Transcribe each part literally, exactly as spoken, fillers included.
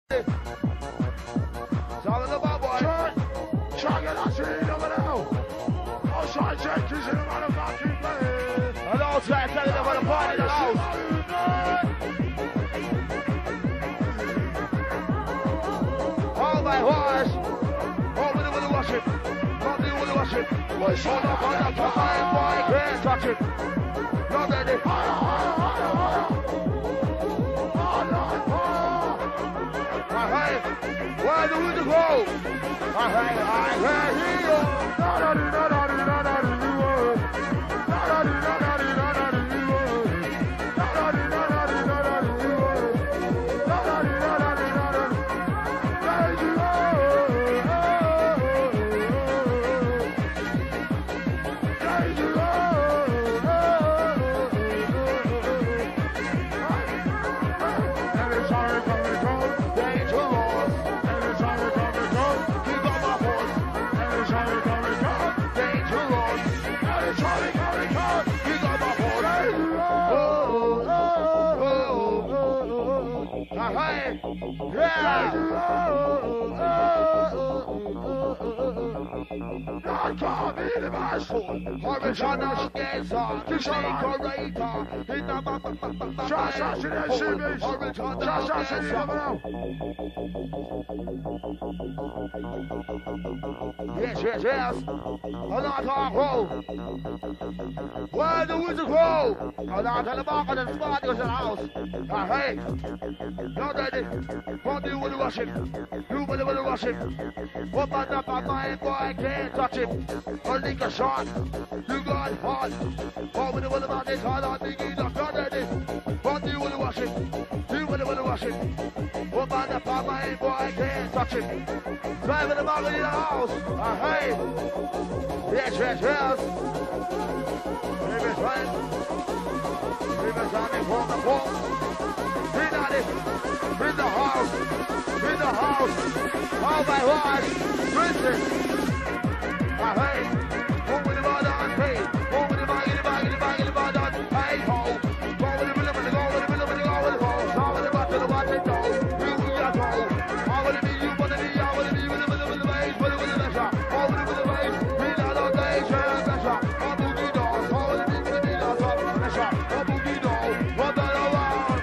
All of the bad boy. Try, try get that shit over now. Outside check, is in the motherfucking place. And outside telling them about the party in the house. All my horse. All with the with the wash it. All with the with the wash it. What's on up on the fire, boy? Can't touch it. Not ready. Alright, where do we go? Alright, alright, yeah! I can't be the master. Original dancer, decorator. Assassination, original dancer. Yes, yes, yes. Another roll. Where the wizard go? Another the market and spot goes in the house. Hey, not ready. What do you want to rush it? You want to rush it? Open up my mind, boy, can't touch it. Only a shot. You got hot. What do you want about this? I don't think you're not ready. What do you want to rush it? You want to rush it? Open up my mind, boy, can't touch it. Driving the market in the house. Hey, yes, yes, yes. Baby's right. Baby's on it from the wall. In the house, in the house, all my horse, Princeton. Ah, hey, home with the ball on, hey, home with the ball, in the ball, in the ball, in the ball on, hey, ho, go with the middle, with the go, with the middle, with the go, with the go, go with the bottle, watch it go, you will not go, I want to be, you want to be, I want to be, with the middle, with the base, with the with the measure, all with the with the base, we not on the age, and measure, all boogie dolls, all with the big, with the big, all measure, all boogie dolls, what the around.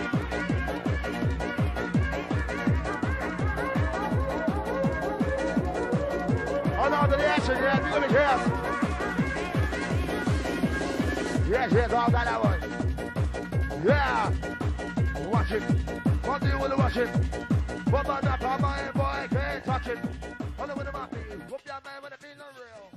Hold on to the action, yeah, you're gonna hear. Yes, yes, all that I was. Yeah. Watch it. What do you want to watch it? What about that, my boy? Can't touch it. Hold on with the mouth. Whoop your man with the feet on real.